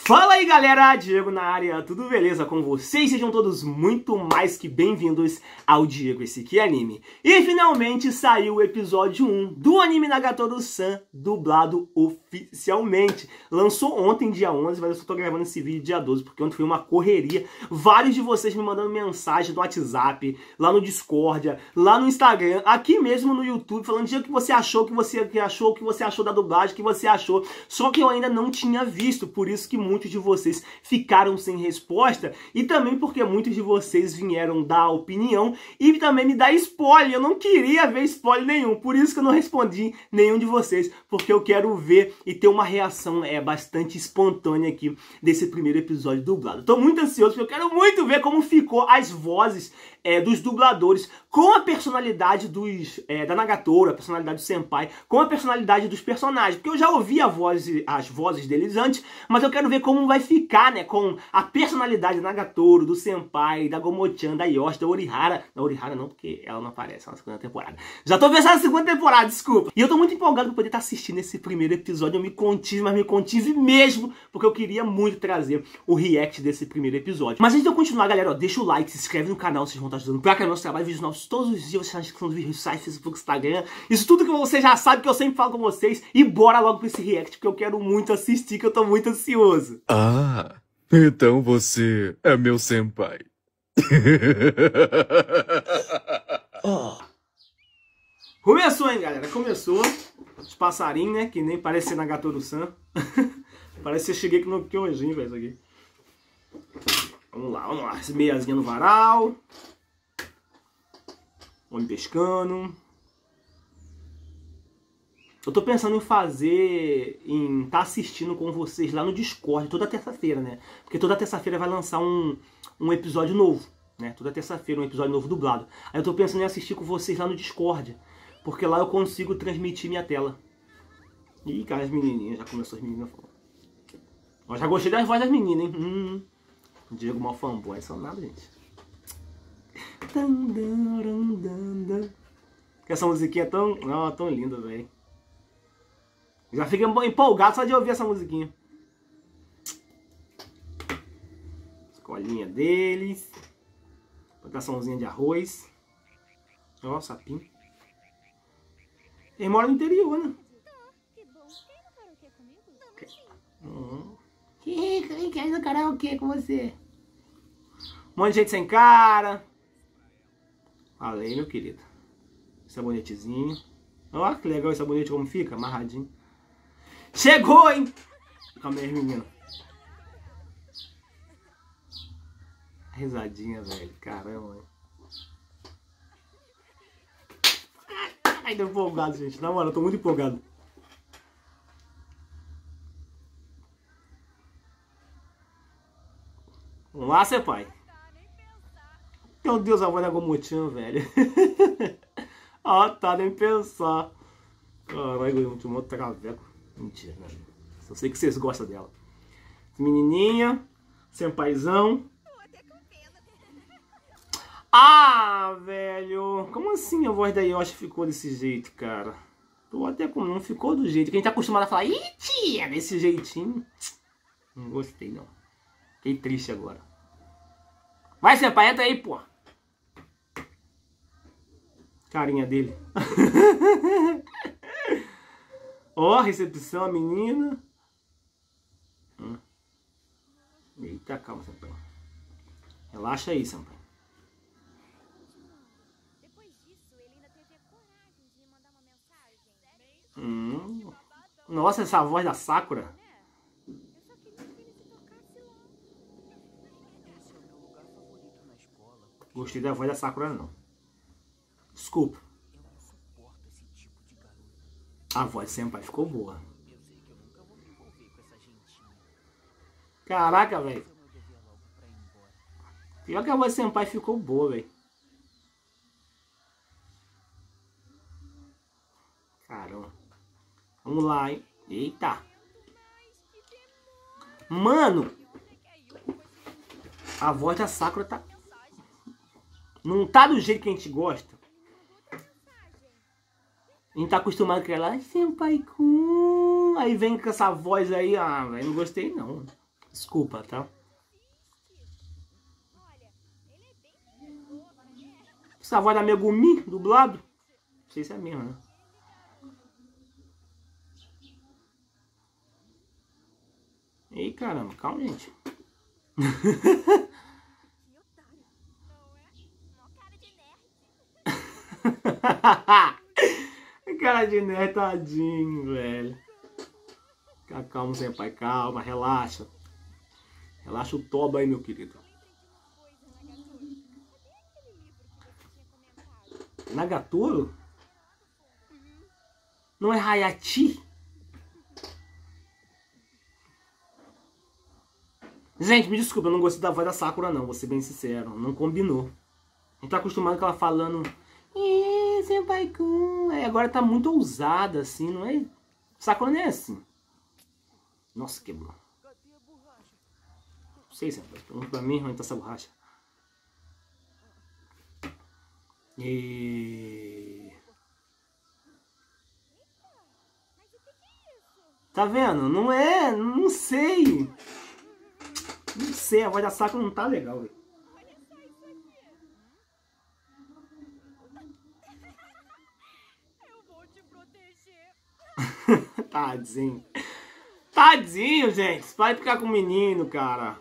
Fala aí galera, Diego na área, tudo beleza com vocês? Sejam todos muito mais que bem-vindos ao Diego Esse Aqui Anime. E finalmente saiu o episódio 1 do anime Nagatoro-san, dublado oficialmente. Lançou ontem, dia 11, mas eu só tô gravando esse vídeo dia 12, porque ontem foi uma correria. Vários de vocês me mandando mensagem no WhatsApp, lá no Discord, lá no Instagram, aqui mesmo no YouTube, falando o que você achou, o que você achou da dublagem, o que você achou. Só que eu ainda não tinha visto, por isso que muitos de vocês ficaram sem resposta e também porque muitos de vocês vieram dar opinião e também me dar spoiler. Eu não queria ver spoiler nenhum, por isso que eu não respondi nenhum de vocês, porque eu quero ver e ter uma reação bastante espontânea aqui desse primeiro episódio dublado. Tô muito ansioso porque eu quero muito ver como ficou as vozes dos dubladores com a personalidade da Nagatoro, a personalidade do Senpai, com a personalidade dos personagens, porque eu já ouvi as vozes deles antes, mas eu quero ver como vai ficar, né, com a personalidade da Nagatoro, do Senpai, da Gomo-chan, da Yoshi, da Orihara. Da Orihara não, porque ela não aparece na segunda temporada. Já tô pensando na segunda temporada, desculpa. E eu tô muito empolgado por poder estar assistindo esse primeiro episódio. Eu me contive, mas me contive mesmo, porque eu queria muito trazer o react desse primeiro episódio. Mas antes de eu continuar, galera, ó, deixa o like, se inscreve no canal, vocês vão estar ajudando pra criar nosso trabalho, vídeos novos todos os dias, vocês estão na descrição do vídeo, site, Facebook, Instagram. Isso tudo que você já sabe, que eu sempre falo com vocês. E bora logo pra esse react, porque eu quero muito assistir, que eu tô muito ansioso. Ah, então você é meu senpai. Oh. Começou, hein, galera? Começou. Os passarinhos, né? Que nem parece ser Nagatoro-san. Parece que eu cheguei aqui no Kyojin, velho, isso aqui. Vamos lá. As meiazinhas no varal. Homem pescando. Eu tô pensando em tá assistindo com vocês lá no Discord toda terça-feira, né? Porque toda terça-feira vai lançar um episódio novo, né? Toda terça-feira um episódio novo dublado. Aí eu tô pensando em assistir com vocês lá no Discord, porque lá eu consigo transmitir minha tela. Ih, cara, as menininhas, já começou as meninas falando. Eu já gostei das vozes das meninas, hein? Diego mal fanboy, são nada, gente. Essa musiquinha é tão linda, velho. Já fiquei empolgado só de ouvir essa musiquinha. Escolinha deles. Plantaçãozinha de arroz. Ó, sapinho. Eles moram no interior, né? Quem quer ir no karaokê com você? Um monte de gente sem cara. Falei, meu querido. Sabonetezinho. Ó, que legal esse sabonete como fica, amarradinho. Chegou, hein? Calma aí, menino. Risadinha, velho. Caramba, hein? Ai, tô empolgado, gente. Na moral, eu tô muito empolgado. Vamos lá, Senpai. Meu Deus, a voz da Gomo-chan, velho. Ó, tá, nem pensar. Caralho, eu vou te traveco. Mentira, né? Só sei que vocês gostam dela. Menininha, senpaizão. Ah, velho. Como assim a voz da Yoshi ficou desse jeito, cara? Tô até com... Não ficou do jeito. Quem tá acostumado a falar, ih, tia, desse jeitinho. Não gostei, não. Fiquei triste agora. Vai, senpai, entra aí, pô. Carinha dele. Ó, recepção, a menina. Eita, calma, senpai. Relaxa aí, senpai. Depois disso, ele ainda teve a coragem de me mandar uma mensagem. Nossa, essa voz da Sakura. Eu só queria que ele se tocasse logo. Esse é o meu lugar favorito na escola. Gostei da voz da Sakura, não. Desculpa. Eu não suporto esse tipo de garoto. A voz senpai ficou boa. Eu sei que eu nunca vou me envolver com essa gentinha. Caraca, velho. Mas eu devia logo pra ir embora. Pior que a voz senpai ficou boa, velho. Caramba. Vamos lá, hein? Eita. Mano. A voz da Sakura tá... Não tá do jeito que a gente gosta. A gente tá acostumado com ela. Ai, senpai, aí vem com essa voz aí. Ah, velho, não gostei não. Desculpa, tá? Essa voz da Megumi, dublado? Não sei se é mesmo, né? Ei, caramba, calma, gente. Cara de nerd, tadinho, velho. Calma, senpai, calma, relaxa. Relaxa o toba aí, meu querido. Nagatoro? Não é Hayate? Gente, me desculpa, eu não gostei da voz da Sakura não, vou ser bem sincero. Não combinou. A gente tá acostumado com ela falando... Senpai-kun... Agora tá muito ousada, assim, não é... Sakura não é assim. Nossa, quebrou. Não sei, senpai. Pergunta pra mim onde tá essa borracha. Tá vendo? Não é... Não sei. Não sei, a voz da Sakura não tá legal, velho. Eu vou te proteger. Tadinho. Tadinho, gente. Vai ficar com o menino, cara.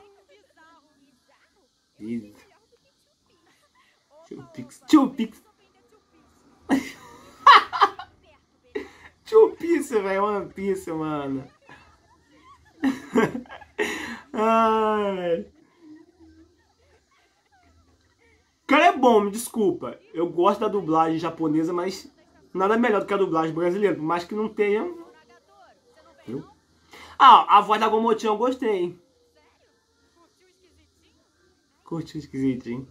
Chupix. Chupix. Chupix, velho. One Piece, mano. Ai. Cara, é bom, me desculpa. Eu gosto da dublagem japonesa, mas nada melhor do que a dublagem brasileira. Por mais que não tenha... Ah, a voz da Gomotinha eu gostei. Curtiu esquisitinho?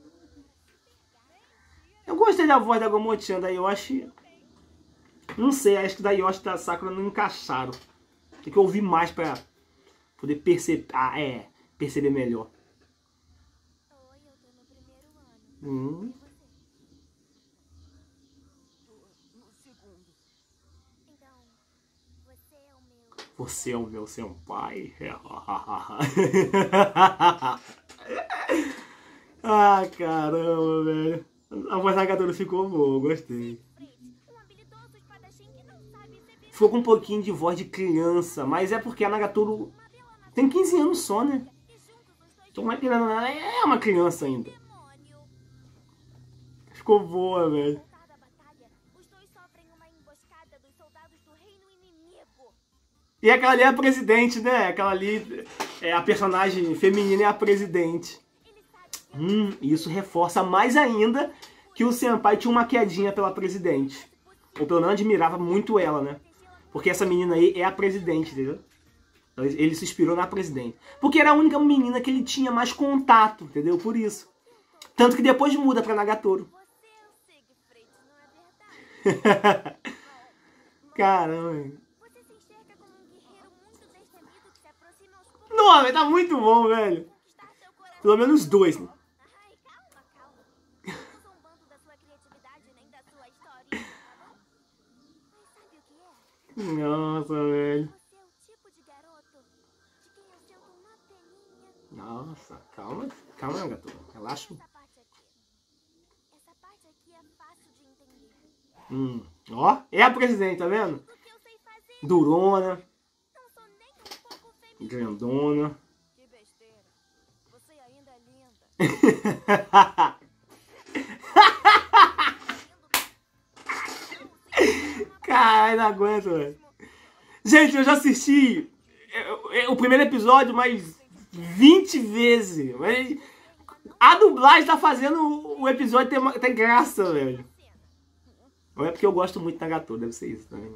Eu gostei da voz da Gomotinha, da Yoshi. Não sei, acho que da Yoshi e da Sakura não encaixaram. Tem que ouvir mais pra poder perceber. Ah, perceber melhor. Oi, eu tô no primeiro ano. No segundo. Então, você é o meu... Você é o meu senpai. Ah, caramba, velho. A voz da Nagatoro ficou boa, gostei. Um habilidoso espadachim que não sabe ser visto. Ficou com um pouquinho de voz de criança, mas é porque a Nagatoro tem 15 anos só, né? Então não é criança, é uma criança ainda. Demônio. Ficou boa, velho. Voltar da batalha, os dois sofrem uma emboscada dos soldados do reino inimigo. E aquela ali é a presidente, né? Aquela ali, a personagem feminina é a presidente. Isso reforça mais ainda que o senpai tinha uma quedinha pela presidente. Ou pelo menos admirava muito ela, né? Porque essa menina aí é a presidente, entendeu? Ele se inspirou na presidente. Porque era a única menina que ele tinha mais contato, entendeu? Por isso. Tanto que depois muda pra Nagatoro. Você é o Siegfried, não é verdade? Caramba. Você se enxerga como um guerreiro muito destemido que se aproxima aos poucos Não, velho, tá muito bom, velho. de conquistar seu coração. Pelo menos dois, né? Ai, calma. Não tô zombando da sua criatividade nem da sua história, tá bom? Mas sabe o que é? Nossa, velho. Você é o tipo de garoto de quem eu sinto uma peninha. Nossa, calma, calma, Nagatoro. Relaxa. Essa parte aqui é fácil de entender. Ó, é a presidente, tá vendo? Do que eu sei fazer, Durona, não sou nem um pouco feminina. grandona. Que besteira. Você ainda é linda. Caralho, não aguento, velho. Gente, eu já assisti o primeiro episódio mais 20 vezes. Mas a dublagem tá fazendo o episódio ter graça, velho. Ou é porque eu gosto muito da Nagatoro, deve ser isso também.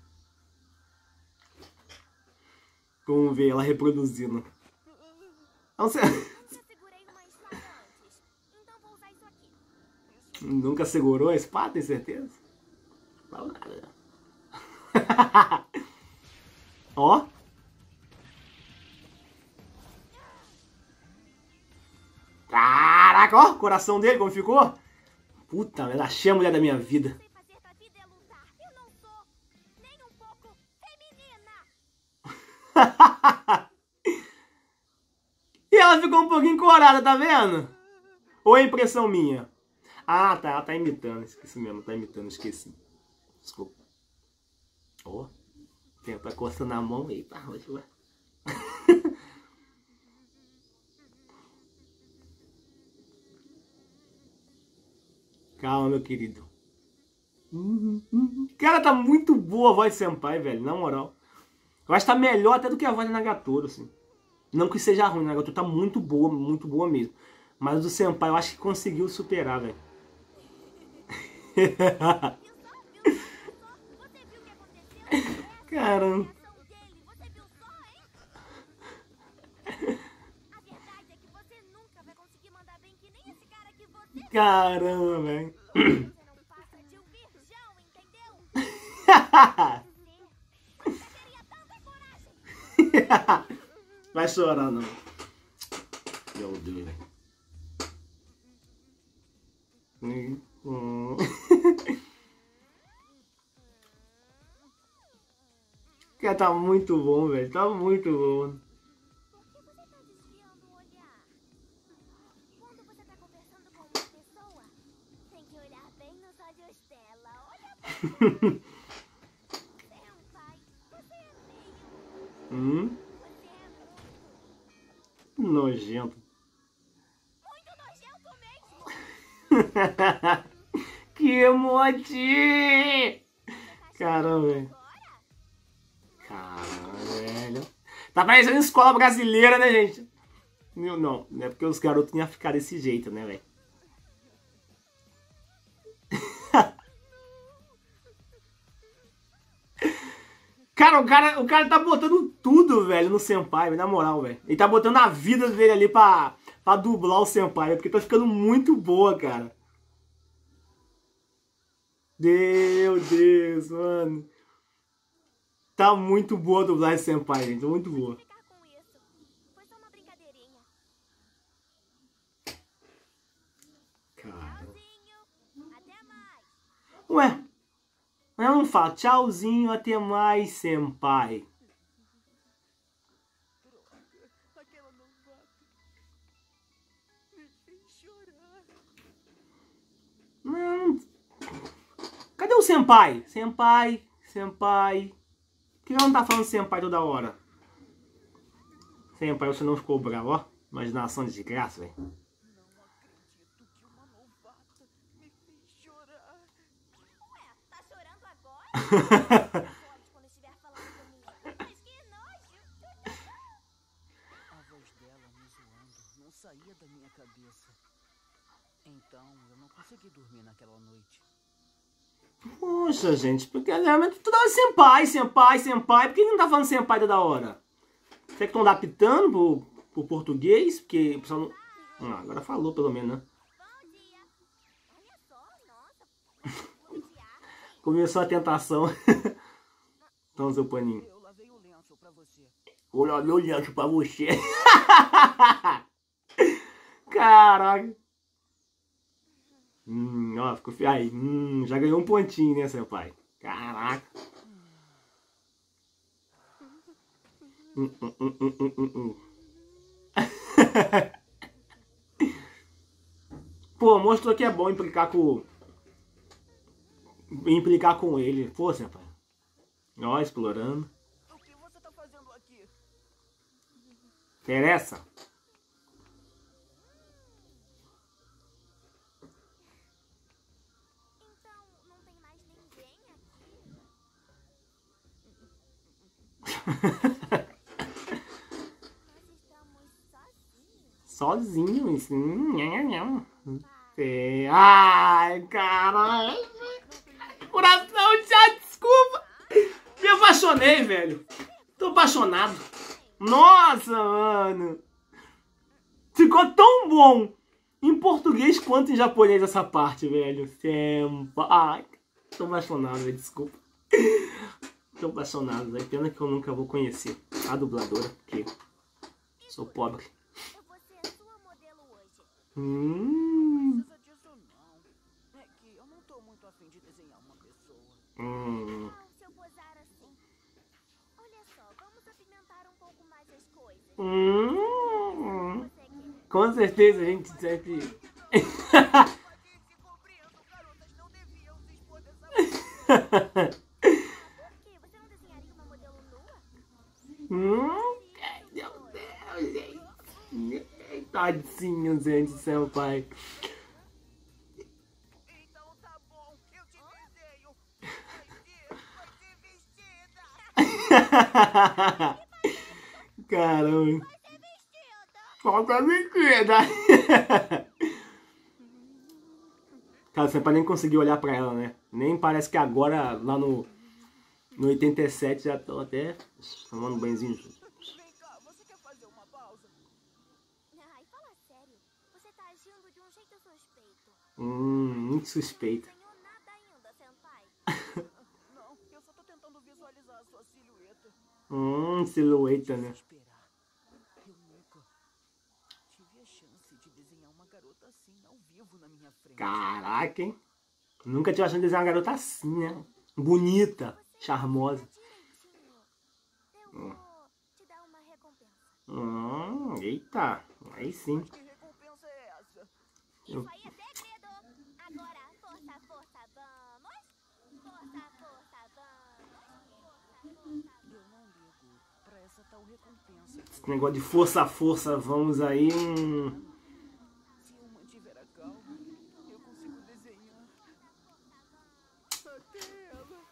Vamos ver ela reproduzindo. Não sei. Já segurei uma espada antes, então vou usar isso aqui. Nunca segurou a espada, tem certeza? Fala nada. Ó. Caraca, ó, o coração dele como ficou. Puta, ela achei a mulher da minha vida. Sei fazer da vida é lutar. Eu não sou nem um pouco feminina. E ela ficou um pouquinho corada, tá vendo? Ou é impressão minha? Ah, tá, ela tá imitando. Esqueci mesmo, tá imitando, esqueci. Desculpa. Ó, tá coçando a mão aí, tá? Calma, meu querido. Cara, tá muito boa a voz de Senpai, velho, na moral. Eu acho que tá melhor até do que a voz de Nagatoro, assim. Não que seja ruim, a Nagatoro tá muito boa mesmo. Mas o do Senpai eu acho que conseguiu superar, velho. Caramba. Você viu só, hein? A verdade é que você nunca vai conseguir mandar bem que nem esse cara que você... Caramba, velho. Você não passa de um virgão, entendeu? Você teria tanta coragem. Vai chorar, não. Meu Deus, velho. Cara, tá muito bom, velho. Tá muito bom. Por que você tá desviando o olhar? Quando você tá conversando com uma pessoa, tem que olhar bem nos olhos dela. Olha pra cá. Senpai, você é feio. Você é Nojento. muito nojento mesmo. Que emoji! Caramba, velho. Agora? Caramba, velho. Tá parecendo escola brasileira, né, gente? Não é porque os garotos iam ficar desse jeito, né, velho? O cara tá botando tudo, velho, no Senpai, na moral, velho. Ele tá botando a vida dele ali pra dublar o Senpai, porque tá ficando muito boa, cara. Meu Deus, mano. Tá muito boa a dublagem Senpai, gente. Muito boa. Ficar com isso. Foi só uma brincadeirinha. Cara. Tchauzinho. Até mais. Ué, mas ela não fala tchauzinho, até mais, Senpai. Aquela novata me fez chorar. Não. Cadê o Senpai? Senpai. Por que ela não tá falando Senpai toda hora? Senpai, você não ficou bravo, ó. Imaginação de graça, velho. Não acredito que uma novata me fez chorar. Ué, tá chorando agora? Pode quando estiver falando comigo. Mas que nojo. A voz dela me zoando não saía da minha cabeça. Então eu não consegui dormir naquela noite. Poxa, gente, porque realmente toda hora Senpai. Por que ele não tá falando Senpai toda hora? Será que estão adaptando pro português? Porque o pessoal não... agora falou pelo menos, né? Bom dia. Olha só, nossa. Clube de arte. Começou a tentação. Toma seu paninho. Eu lavei o lenço pra você. Olha meu lenço pra você. Caraca. Ó, ficou aí. Já ganhou um pontinho, né, seu pai? Caraca. Pô, mostrou que é bom implicar com ele. Pô, seu pai. Ó, explorando. O que você tá fazendo aqui? Interessa? Então, não tem mais ninguém aqui? Nós estamos sozinhos. Sozinho, assim. Ai, caralho. Coração já, desculpa. Me apaixonei, velho. Tô apaixonado. Nossa, mano. Ficou tão bom em português quanto em japonês essa parte, velho. Senpai. Ai, tô apaixonado, velho. Desculpa. Tô apaixonado, velho. Pena que eu nunca vou conhecer a dubladora, porque sou pobre. Eu vou ser a sua modelo hoje. Não precisa disso não. É que eu não tô muito afim de desenhar uma pessoa. Ah, se eu posar assim. Olha só, vamos apimentar um pouco mais as coisas. Com certeza a gente sempre... Por quê? Você não desenharia uma modelo nua? Meu Deus, gente. Tadinho, gente, senpai. Então tá bom, eu te desenho. Vai ser vestida. Caramba. Vai ser vestida. Falta mentira. Cara, o senpai nem conseguiu olhar pra ela, né? Nem parece que agora, lá no 87, já tô até tomando um banhozinho. Vem cá, você quer fazer uma pausa? Ai, fala sério. Você tá agindo de um jeito suspeito. Muito suspeito. Não desenhou nada ainda, senpai. Não, eu só tô tentando visualizar a sua silhueta. Silhueta, né? Esperar. Eu nunca tive a chance de desenhar uma garota assim ao vivo na minha frente. Caraca, hein? Nunca tive a chance de desenhar uma garota assim, né? Bonita, charmosa. Direitinho. Eu vou te dar uma recompensa. Eita, aí sim. Que recompensa é essa? Isso aí é segredo. Agora, força, força, vamos. Força, força, vamos. Eu não ligo pra essa tal recompensa. Esse negócio de força, vamos aí. Se eu mantiver a calma, eu consigo desenhar até ela.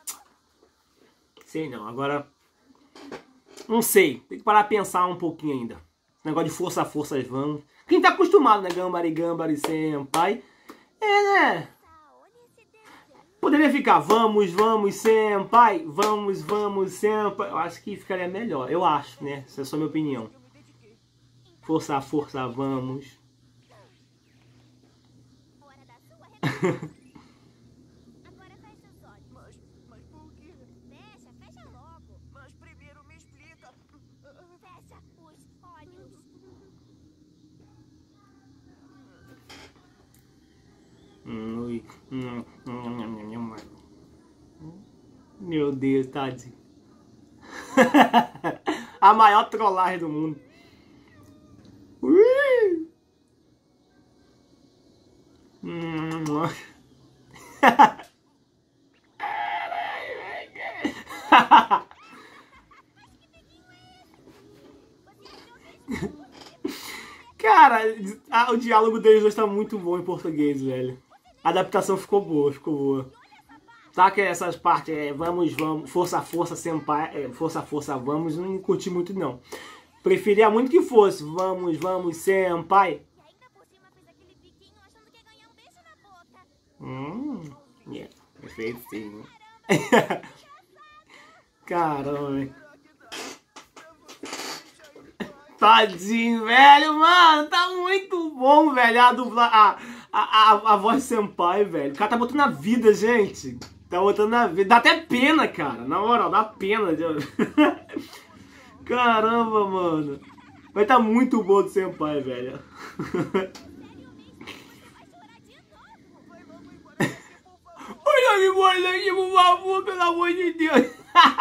Sei não, agora. Não sei, tem que parar pra pensar um pouquinho ainda. Esse negócio de força, vamos. Quem tá acostumado, né? Gambari, senpai. É, né? Olha esse desenho. Poderia ficar vamos, senpai. Vamos, senpai. Eu acho que ficaria melhor. Eu acho, né? Essa é só a minha opinião. Eu me dediquei. Força, vamos. Hora da sua recompensa. Agora fecha os olhos. Mas por quê? Fecha logo. Mas primeiro me explica. Fecha os olhos. Ui. Meu Deus, tadinho. A maior trollagem do mundo. Ui. Cara, o diálogo deles dois tá muito bom em português, velho. A adaptação ficou boa. Tá que essas partes, vamos, força, senpai, força, vamos, não curti muito não. Preferia muito que fosse, vamos, senpai. E ainda por cima fez aquele biquinho achando que ia ganhar um beijo na boca. Perfeito sim. Caramba. Tadinho, velho, mano, tá muito bom, velho, a voz de senpai, velho. O cara tá botando a vida, gente. Tá botando a vida. Dá até pena, cara. Na moral, dá pena. Caramba, mano. Vai tá muito bom do senpai, velho. Olha embora daqui, por favor, pelo amor de Deus.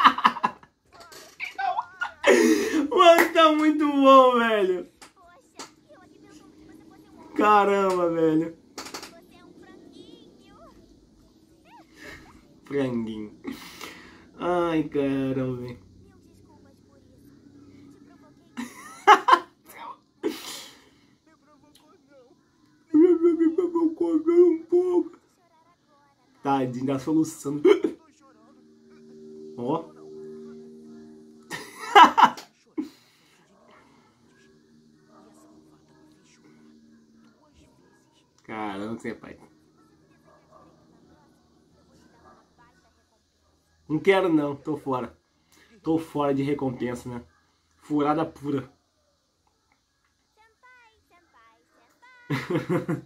Mano, tá muito bom, velho. Poxa, eu aqui pensando que você fosse um homem. Caramba, velho. Você é um franguinho. Franguinho. Ai, caramba, velho. Mil desculpas por isso. Te provoquei. Me provocou não. Um pouco. Chorar agora, tá? Tadinho, dá solução. Tô chorando. Ó. Caramba, senpai. Não quero não, tô fora. Tô fora de recompensa, né? Furada pura. Senpai.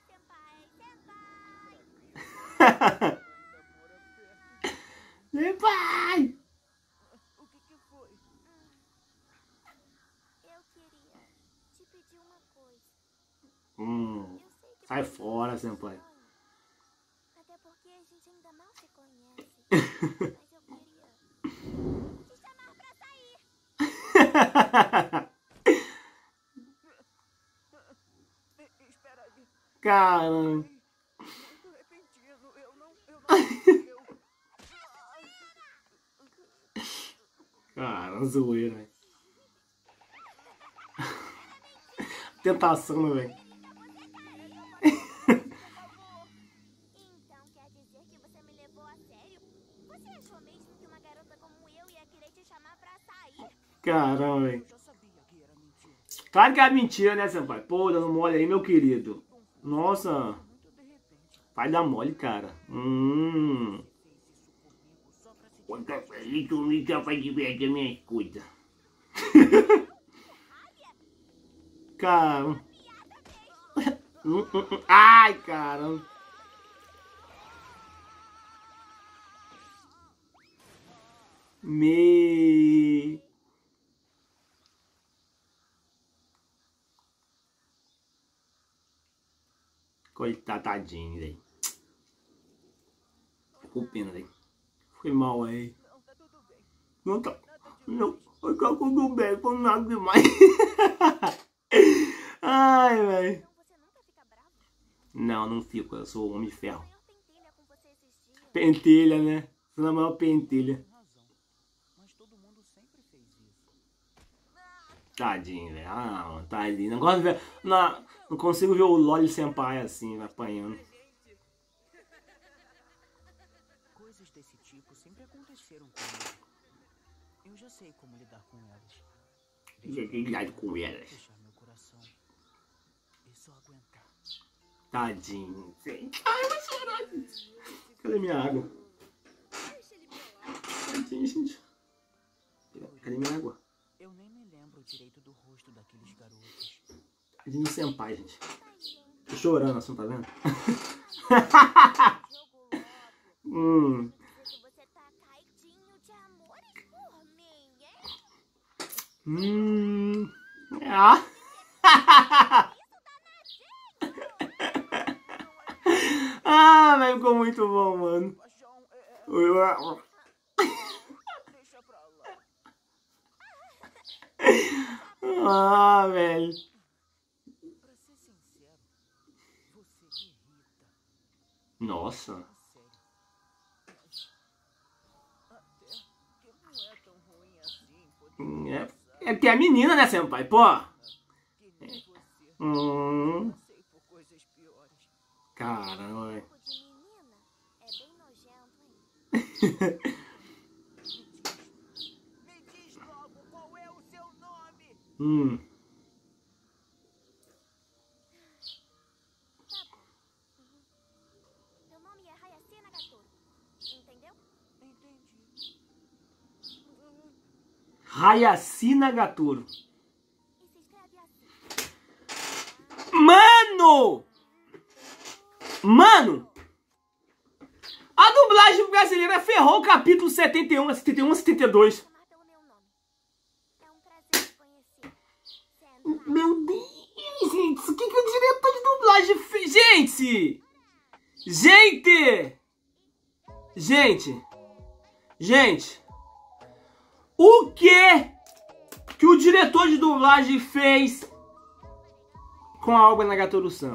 Senpai! O que foi? Eu queria te pedir uma coisa. Eu sei que Sai pode fora, ser senpai. estranho, até porque a gente ainda mal se conhece. Mas eu queria te chamar pra sair. Caramba. Muito repentino. Eu não eu... Cara, zoeira, velho. Tentação, né, velho? Então quer dizer que você me levou a sério? Você achou mesmo que uma garota como eu ia querer te chamar pra sair? Caramba, velho. Eu já sabia que era mentira. Claro que é mentira, né, senpai? Pô, dando mole aí, meu querido. Nossa. Muito de repente. Vai dar mole, cara. Fez isso comigo só pra se Conta pra ele que o Mika vai divertir a minha coisa. Cara. Ai, caramba. Me. Coitadinho, velho. Ficou pena, velho. Foi mal aí. Não, tá tudo bem. Não tá. Não. Eu tô com tudo bem, com nada demais. Ai, velho. Então você nunca fica bravo? Não, não fico. Eu sou homem de ferro. Maior pentelha com você esses dias. Pentelha, né? Sou na maior pentelha. Tem razão. Mas todo mundo sempre fez isso. Tadinho, velho. Ah, tadinho. Não gosto de ver. Não consigo ver o Loli Senpai assim, apanhando. Coisas desse tipo sempre aconteceram comigo. Eu já sei como lidar com elas. Já tem ligado com elas. Fechar meu coração e só aguentar. Tadinho, gente. Ai, eu vou chorar. Cadê minha água? Tadinho, gente. Cadê minha água? Eu nem me lembro direito do rosto daqueles garotos. Tadinho do Senpai, gente. Tô chorando assim, tá vendo? Jogo logo. Quer dizer que você tá caidinho de amores por mim, hein? Ah. Ah, velho, ficou muito bom, mano. Paixão, deixa pra lá. Ah, velho. Pra ser sincero, você me irrita. Nossa. Sério. Até que não é tão ruim assim poder É que é a menina, né, Senpai? Pô. que nem você. Passei por coisas piores. Caramba, velho. Tipo de menina é bem nojento, hein? Me diz logo qual é o seu nome. Meu nome é Hayase Nagatoro. Entendeu? Entendi. Hayase Nagatoro. E se escreve assim. Mano! Mano! A dublagem brasileira ferrou o capítulo 71, 71, 72. Chamar pelo meu nome. É um prazer te conhecer. Senpai. Meu Deus, gente, o que o diretor de dublagem fez? Gente! Gente! O que o diretor de dublagem fez com a obra Nagatoro-san?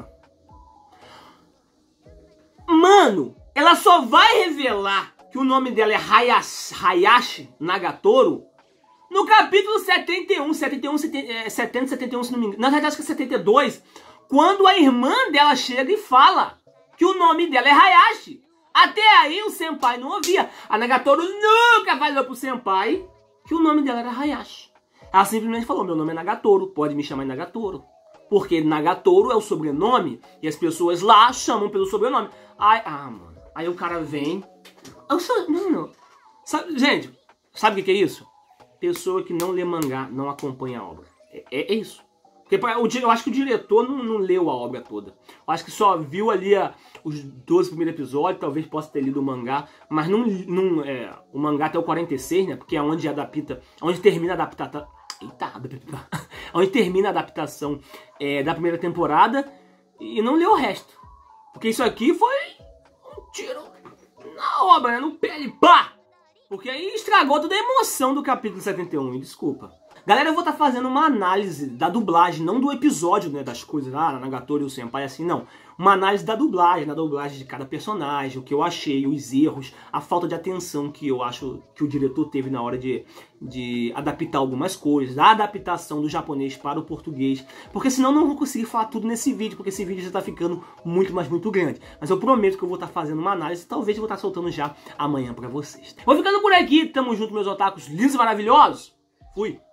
Mano, ela só vai revelar que o nome dela é Hayashi Nagatoro no capítulo 71, 70, 71, se não me engano. Na verdade, acho que é 72, quando a irmã dela chega e fala que o nome dela é Hayashi. Até aí o Senpai não ouvia. A Nagatoro nunca falou pro Senpai que o nome dela era Hayashi. Ela simplesmente falou, meu nome é Nagatoro, pode me chamar de Nagatoro. Porque Nagatoro é o sobrenome e as pessoas lá chamam pelo sobrenome. Mano. Aí o cara vem... Mano, gente, sabe o que é isso? Pessoa que não lê mangá, não acompanha a obra. É isso. Porque eu acho que o diretor não leu a obra toda. Eu acho que só viu ali os 12 primeiros episódios, talvez possa ter lido o mangá, mas o mangá até o 46, né? Porque é onde adapta, onde termina a adaptação. Eita, onde termina a adaptação da primeira temporada e não leu o resto. Porque isso aqui foi um tiro na obra, né? No pé de pá! Porque aí estragou toda a emoção do capítulo 71, me desculpa. Galera, eu vou estar fazendo uma análise da dublagem, não do episódio, né, das coisas, Nagatoro e o Senpai, assim, não. Uma análise da dublagem de cada personagem, o que eu achei, os erros, a falta de atenção que eu acho que o diretor teve na hora de adaptar algumas coisas, a adaptação do japonês para o português, porque senão eu não vou conseguir falar tudo nesse vídeo, porque esse vídeo já está ficando muito, mas muito grande. Mas eu prometo que eu vou estar fazendo uma análise, talvez eu vou estar soltando já amanhã para vocês. Vou ficando por aqui, tamo junto, meus otakus lindos e maravilhosos. Fui!